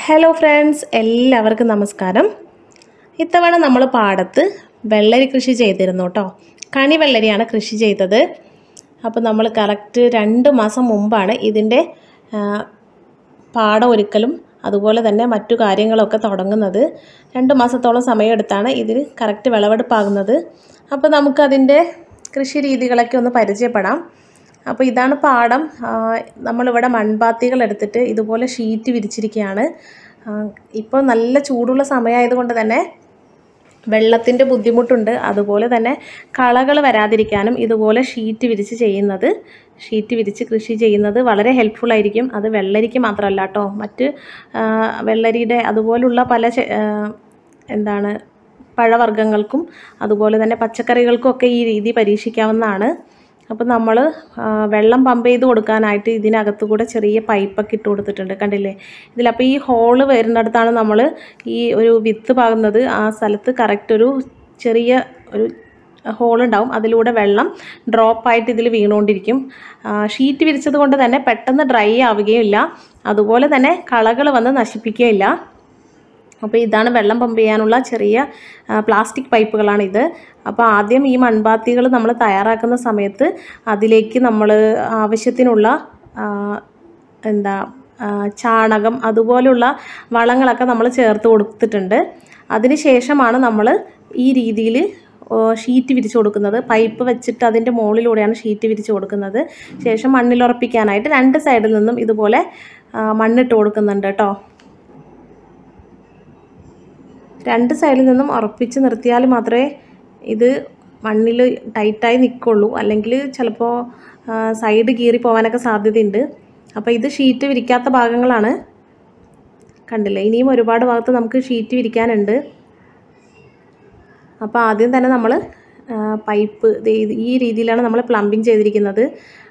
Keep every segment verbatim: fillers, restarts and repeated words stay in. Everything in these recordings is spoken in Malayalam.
ഹലോ ഫ്രണ്ട്സ്, എല്ലാവർക്കും നമസ്കാരം. ഇത്തവണ നമ്മൾ പാടത്ത് വെള്ളരി കൃഷി ചെയ്തിരുന്നു കേട്ടോ. കണി വെള്ളരിയാണ് കൃഷി ചെയ്തത്. അപ്പോൾ നമ്മൾ കറക്റ്റ് രണ്ട് മാസം മുമ്പാണ് ഇതിൻ്റെ പാടം ഒരുക്കലും അതുപോലെ തന്നെ മറ്റു കാര്യങ്ങളൊക്കെ തുടങ്ങുന്നത്. രണ്ട് മാസത്തോളം സമയമെടുത്താണ് ഇതിന് കറക്റ്റ് വിളവെടുപ്പാകുന്നത്. അപ്പോൾ നമുക്കതിൻ്റെ കൃഷി രീതികളൊക്കെ ഒന്ന് പരിചയപ്പെടാം. അപ്പോൾ ഇതാണ് പാടം. നമ്മളിവിടെ മൺപാത്തികൾ എടുത്തിട്ട് ഇതുപോലെ ഷീറ്റ് വിരിച്ചിരിക്കുകയാണ്. ഇപ്പോൾ നല്ല ചൂടുള്ള സമയമായതുകൊണ്ട് തന്നെ വെള്ളത്തിൻ്റെ ബുദ്ധിമുട്ടുണ്ട്. അതുപോലെ തന്നെ കളകൾ വരാതിരിക്കാനും ഇതുപോലെ ഷീറ്റ് വിരിച്ച് ചെയ്യുന്നത് ഷീറ്റ് വിരിച്ച് കൃഷി ചെയ്യുന്നത് വളരെ ഹെൽപ്ഫുള്ളായിരിക്കും. അത് വെള്ളരിക്ക് മാത്രമല്ല കേട്ടോ, മറ്റ് വെള്ളരിയുടെ അതുപോലുള്ള പല എന്താണ് പഴവർഗ്ഗങ്ങൾക്കും അതുപോലെ തന്നെ പച്ചക്കറികൾക്കും ഒക്കെ ഈ രീതി പരീക്ഷിക്കാവുന്നതാണ്. അപ്പോൾ നമ്മൾ വെള്ളം പമ്പ് ചെയ്ത് കൊടുക്കാനായിട്ട് ഇതിനകത്ത് കൂടെ ചെറിയ പൈപ്പൊക്കെ ഇട്ട് കൊടുത്തിട്ടുണ്ട്, കണ്ടില്ലേ ഇതിലപ്പോൾ ഈ ഹോള് വരുന്നിടത്താണ് നമ്മൾ ഈ ഒരു വിത്ത് പാകുന്നത്. ആ സ്ഥലത്ത് കറക്റ്റ് ഒരു ചെറിയ ഒരു ഹോളുണ്ടാവും, അതിലൂടെ വെള്ളം ഡ്രോപ്പായിട്ട് ഇതിൽ വീണുകൊണ്ടിരിക്കും. ഷീറ്റ് വിരിച്ചത് കൊണ്ട് തന്നെ പെട്ടെന്ന് ഡ്രൈ ആവുകയില്ല, അതുപോലെ തന്നെ കളകൾ വന്ന് നശിപ്പിക്കുകയില്ല. അപ്പോൾ ഇതാണ് വെള്ളം പമ്പ് ചെയ്യാനുള്ള ചെറിയ പ്ലാസ്റ്റിക് പൈപ്പുകളാണിത്. അപ്പോൾ ആദ്യം ഈ മൺപാത്തികൾ നമ്മൾ തയ്യാറാക്കുന്ന സമയത്ത് അതിലേക്ക് നമ്മൾ ആവശ്യത്തിനുള്ള എന്താ ചാണകം അതുപോലുള്ള വളങ്ങളൊക്കെ നമ്മൾ ചേർത്ത് കൊടുത്തിട്ടുണ്ട്. അതിന് ശേഷമാണ് നമ്മൾ ഈ രീതിയിൽ ഷീറ്റ് വിരിച്ചു കൊടുക്കുന്നത്. പൈപ്പ് വെച്ചിട്ട് അതിൻ്റെ മുകളിലൂടെയാണ് ഷീറ്റ് വിരിച്ചു കൊടുക്കുന്നത്. ശേഷം മണ്ണിലുറപ്പിക്കാനായിട്ട് രണ്ട് സൈഡിൽ നിന്നും ഇതുപോലെ മണ്ണിട്ട് കൊടുക്കുന്നുണ്ട് കേട്ടോ. രണ്ട് സൈഡിൽ നിന്നും ഉറപ്പിച്ച് നിർത്തിയാൽ മാത്രമേ ഇത് മണ്ണിൽ ടൈറ്റായി നിൽക്കുള്ളൂ, അല്ലെങ്കിൽ ചിലപ്പോൾ സൈഡ് കീറി പോകാനൊക്കെ സാധ്യതയുണ്ട്. അപ്പോൾ ഇത് ഷീറ്റ് വിരിക്കാത്ത ഭാഗങ്ങളാണ്, കണ്ടില്ലേ. ഇനിയും ഒരുപാട് ഭാഗത്ത് നമുക്ക് ഷീറ്റ് വിരിക്കാനുണ്ട്. അപ്പോൾ ആദ്യം തന്നെ നമ്മൾ പൈപ്പ് ഈ രീതിയിലാണ് നമ്മൾ പ്ലംബിങ് ചെയ്തിരിക്കുന്നത്.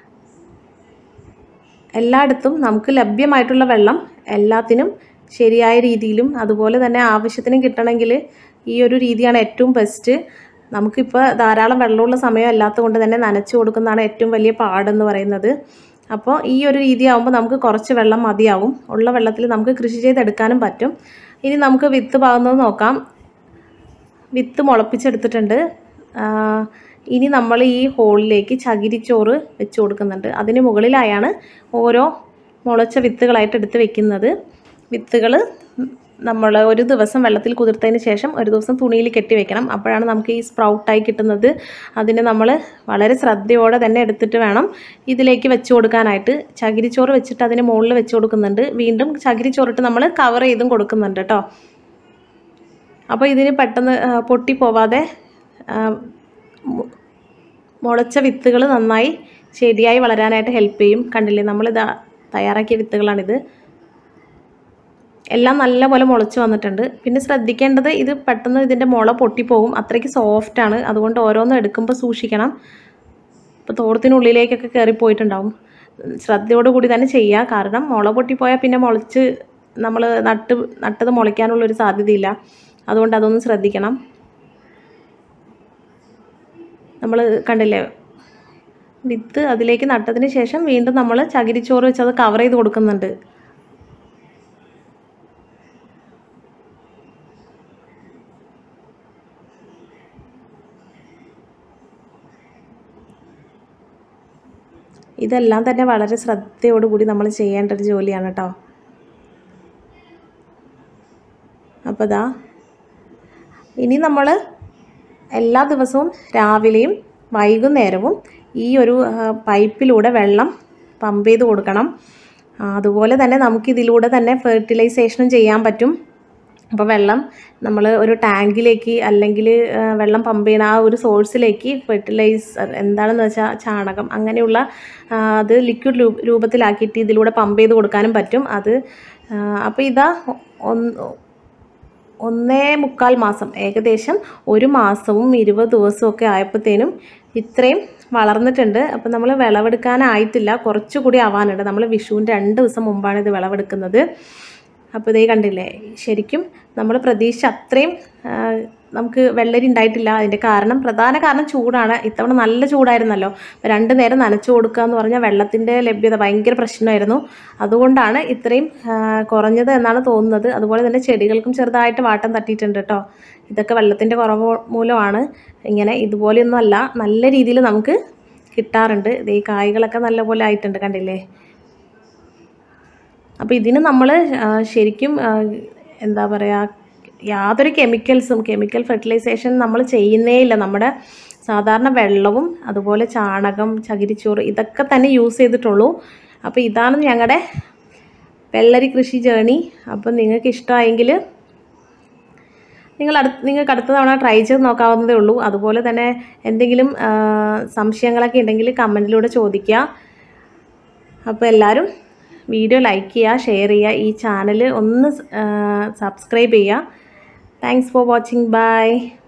എല്ലായിടത്തും നമുക്ക് ലഭ്യമായിട്ടുള്ള വെള്ളം എല്ലാത്തിനും ശരിയായ രീതിയിലും അതുപോലെ തന്നെ ആവശ്യത്തിനും കിട്ടണമെങ്കിൽ ഈ ഒരു രീതിയാണ് ഏറ്റവും ബെസ്റ്റ്. നമുക്കിപ്പോൾ ധാരാളം വെള്ളമുള്ള സമയം അല്ലാത്തത് കൊണ്ട് തന്നെ നനച്ചു കൊടുക്കുന്നതാണ് ഏറ്റവും വലിയ പാടെന്ന് പറയുന്നത്. അപ്പോൾ ഈ ഒരു രീതി ആകുമ്പോൾ നമുക്ക് കുറച്ച് വെള്ളം മതിയാവും. ഉള്ള വെള്ളത്തിൽ നമുക്ക് കൃഷി ചെയ്തെടുക്കാനും പറ്റും. ഇനി നമുക്ക് വിത്ത് പാകുന്നത് നോക്കാം. വിത്ത് മുളപ്പിച്ചെടുത്തിട്ടുണ്ട്. ഇനി നമ്മൾ ഈ ഹോളിലേക്ക് ചകിരിച്ചോറ് വെച്ച് കൊടുക്കുന്നുണ്ട്. അതിന് മുകളിലായാണ് ഓരോ മുളച്ച വിത്തുകളായിട്ട് എടുത്ത് വെക്കുന്നത്. വിത്തുകൾ നമ്മൾ ഒരു ദിവസം വെള്ളത്തിൽ കുതിർത്തതിന് ശേഷം ഒരു ദിവസം തുണിയിൽ കെട്ടി വെക്കണം. അപ്പോഴാണ് നമുക്ക് ഈ സ്പ്രൗട്ടായി കിട്ടുന്നത്. അതിന് നമ്മൾ വളരെ ശ്രദ്ധയോടെ തന്നെ എടുത്തിട്ട് വേണം ഇതിലേക്ക് വെച്ച് കൊടുക്കാനായിട്ട്. ചകിരിച്ചോറ് വെച്ചിട്ട് അതിന് മുകളിൽ വെച്ച് കൊടുക്കുന്നുണ്ട്. വീണ്ടും ചകിരിച്ചോറിട്ട് നമ്മൾ കവർ ചെയ്തും കൊടുക്കുന്നുണ്ട് കേട്ടോ. അപ്പോൾ ഇതിന് പെട്ടെന്ന് പൊട്ടിപ്പോവാതെ മുളച്ച വിത്തുകൾ നന്നായി ശരിയായി വളരാനായിട്ട് ഹെൽപ്പ് ചെയ്യും. കണ്ടില്ലേ, നമ്മളിത് തയ്യാറാക്കിയ വിത്തുകളാണിത്. എല്ലാം നല്ലപോലെ മുളച്ച് വന്നിട്ടുണ്ട്. പിന്നെ ശ്രദ്ധിക്കേണ്ടത് ഇത് പെട്ടെന്ന് ഇതിൻ്റെ മുള പൊട്ടിപ്പോകും, അത്രയ്ക്ക് സോഫ്റ്റാണ്. അതുകൊണ്ട് ഓരോന്നും എടുക്കുമ്പോൾ സൂക്ഷിക്കണം. ഇപ്പോൾ തോർത്തിനുള്ളിലേക്കൊക്കെ കയറിപ്പോയിട്ടുണ്ടാവും. ശ്രദ്ധയോടുകൂടി തന്നെ ചെയ്യുക, കാരണം മുള പൊട്ടിപ്പോയാൽ പിന്നെ മുളച്ച് നമ്മൾ നട്ട് നട്ടത് മുളയ്ക്കാനുള്ളൊരു സാധ്യതയില്ല. അതുകൊണ്ട് അതൊന്ന് ശ്രദ്ധിക്കണം. നമ്മൾ കണ്ടില്ലേ, വിത്ത് അതിലേക്ക് നട്ടതിന് ശേഷം വീണ്ടും നമ്മൾ ചകിരിച്ചോറ് വെച്ച് അത് കവർ ചെയ്ത് കൊടുക്കുന്നുണ്ട്. ഇതെല്ലാം തന്നെ വളരെ ശ്രദ്ധയോടുകൂടി നമ്മൾ ചെയ്യേണ്ട ഒരു ജോലിയാണ് കേട്ടോ. അപ്പോൾ ദാ ഇനി നമ്മൾ എല്ലാ ദിവസവും രാവിലെയും വൈകുന്നേരവും ഈ ഒരു പൈപ്പിലൂടെ വെള്ളം പമ്പ് ചെയ്ത് കൊടുക്കണം. അതുപോലെ തന്നെ നമുക്കിതിലൂടെ തന്നെ ഫെർട്ടിലൈസേഷനും ചെയ്യാൻ പറ്റും. അപ്പോൾ വെള്ളം നമ്മൾ ഒരു ടാങ്കിലേക്ക് അല്ലെങ്കിൽ വെള്ളം പമ്പ് ചെയ്യുന്ന ആ ഒരു സോഴ്സിലേക്ക് ഫെർട്ടിലൈസർ എന്താണെന്ന് വെച്ചാൽ ചാണകം അങ്ങനെയുള്ള അത് ലിക്വിഡ് രൂപത്തിലാക്കിയിട്ട് ഇതിലൂടെ പമ്പ് ചെയ്ത് കൊടുക്കാനും പറ്റും. അത് അപ്പോൾ ഇതാ ഒന്നേ മുക്കാൽ മാസം, ഏകദേശം ഒരു മാസവും ഇരുപത് ദിവസവും ഒക്കെ ആയപ്പോഴത്തേനും ഇത്രയും വളർന്നിട്ടുണ്ട്. അപ്പോൾ നമ്മൾ വിളവെടുക്കാനായിട്ടില്ല, കുറച്ചുകൂടി ആവാനുണ്ട്. നമ്മൾ വിഷുവിൻ്റെ രണ്ട് ദിവസം മുമ്പാണ് ഇത് വിളവെടുക്കുന്നത്. അപ്പോൾ ഇതേ കണ്ടില്ലേ, ശരിക്കും നമ്മൾ പ്രതീക്ഷിച്ച അത്രയും നമുക്ക് വെള്ളരി ഉണ്ടായിട്ടില്ല. അതിൻ്റെ കാരണം പ്രധാന കാരണം ചൂടാണ്. ഇത്തവണ നല്ല ചൂടായിരുന്നല്ലോ. അപ്പോൾ രണ്ട് നേരം നനച്ചു കൊടുക്കുക എന്ന് പറഞ്ഞാൽ വെള്ളത്തിൻ്റെ ലഭ്യത ഭയങ്കര പ്രശ്നമായിരുന്നു. അതുകൊണ്ടാണ് ഇത്രയും കുറഞ്ഞത് എന്നാണ് തോന്നുന്നത്. അതുപോലെ തന്നെ ചെടികൾക്കും ചെറുതായിട്ട് വാട്ടം തട്ടിയിട്ടുണ്ട് കേട്ടോ. ഇതൊക്കെ വെള്ളത്തിൻ്റെ കുറവ് മൂലമാണ്. ഇങ്ങനെ ഇതുപോലെയൊന്നും അല്ല, നല്ല രീതിയിൽ നമുക്ക് കിട്ടാറുണ്ട്. ഈ കായ്കളൊക്കെ നല്ലപോലെ ആയിട്ടുണ്ട്, കണ്ടില്ലേ. അപ്പോൾ ഇതിന് നമ്മൾ ശരിക്കും എന്താ പറയുക, യാതൊരു കെമിക്കൽസും കെമിക്കൽ ഫെർട്ടിലൈസേഷൻ നമ്മൾ ചെയ്യുന്നേ ഇല്ല. നമ്മുടെ സാധാരണ വെള്ളവും അതുപോലെ ചാണകം, ചകിരിച്ചോറ് ഇതൊക്കെ തന്നെ യൂസ് ചെയ്തിട്ടുള്ളൂ. അപ്പോൾ ഇതാണ് ഞങ്ങളുടെ വെള്ളരി കൃഷി ജേണി. അപ്പോൾ നിങ്ങൾക്ക് ഇഷ്ടമായെങ്കിൽ നിങ്ങൾ അടുത്ത് നിങ്ങൾക്ക് അടുത്ത തവണ ട്രൈ ചെയ്ത് നോക്കാവുന്നതേ ഉള്ളൂ. അതുപോലെ തന്നെ എന്തെങ്കിലും സംശയങ്ങളൊക്കെ ഉണ്ടെങ്കിൽ കമൻറ്റിലൂടെ ചോദിക്കുക. അപ്പോൾ എല്ലാവരും വീഡിയോ ലൈക്ക് ചെയ്യുക, ഷെയർ ചെയ്യുക, ഈ ചാനൽ ഒന്ന് സബ്സ്ക്രൈബ് ചെയ്യുക. Thanks for watching. ബൈ.